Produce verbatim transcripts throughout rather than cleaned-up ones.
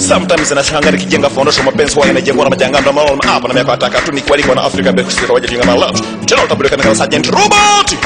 sometimes nashangaa kijenga foundation mapenzi wao yanajengwa na majangano maalum hapa na miaka ataka tu ni kweli kwa Africa Best waje jenga maalum tena utabulika na Sergeant Robert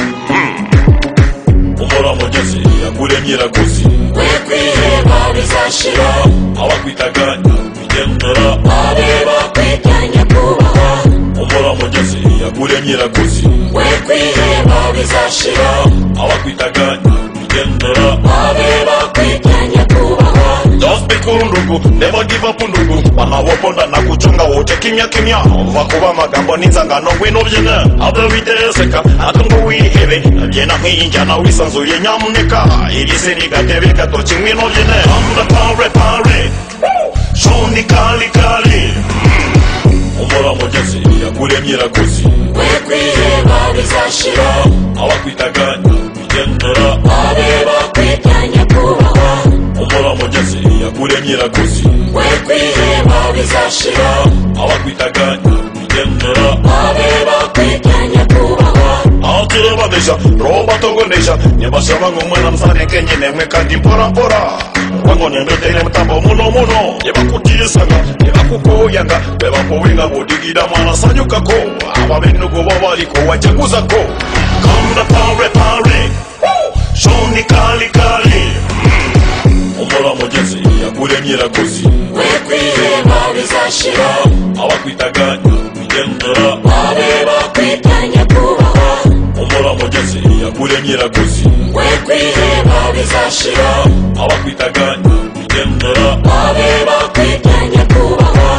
umora mugezi yakuremyera kuzi wekwiheba bizashira abakwitaganya bigendera abeba kwitanya kubaha umora mugezi yakuremyera kuzi wekwiheba bizashira abakwitaganya bigendera abeba kwitanya kubaha Just be cool ndugu, never give up ndugu. Wanawoponda na kuchunga wote kimya kimya. Wakuba magambo ninzangano wino byene. Aba biteseka, atungo wihebe. Byena mwinja na wisanzuye nyamuneka. Iriseri gatebe gatochi wino byene. Amda pare pare. Shondi kali kali. umora mugezi yakuremyera kuzi wekwiheba bizashira abakwitaganya bigendera abeba kwitanya kubaha umora mugezi yakuremyera kuzi wekwiheba bizashira abakwitaganya bigendera abeba kwitanya kubaha Aukire badesha, roba togonesha. Nyebasha ngo mwana msane kenye nemwe kandi mpora mpora. Wango nembete ile mtambo muno muno. Yeba kutisanga, yeba kukoyanga. Beba powinga bodigida mwana sanyuka ko. Aba benugo babaliko wachaguza ko. Kamda pare pare. Shondi kali kali. umora mugezi yakuremyera kuzi wekwiheba bizashira abakwitaganya bigendera abeba kwitanya kubaha umora mugezi yakuremyera kuzi wekwiheba bizashira abakwitaganya bigendera abeba kwitanya kubaha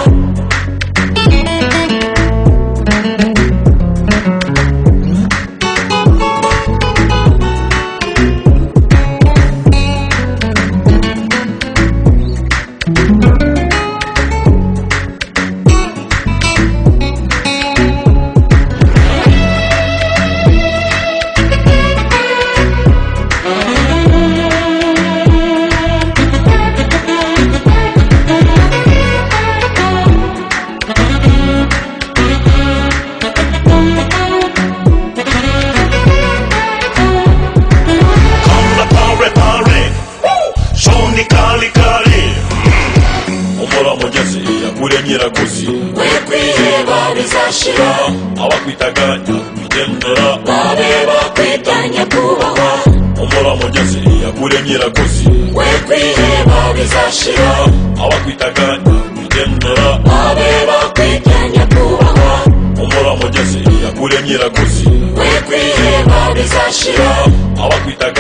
umora mugezi yakuremyera kuzi wekwiheba bizashira abakwitaganya bigendera abeba kwitanya kubaha umora mugezi yakuremyera kuzi wekwiheba bizashira abakwitaganya bigendera abeba kwitanya kubaha umora mugezi yakuremyera kuzi wekwiheba bizashira abakwitaganya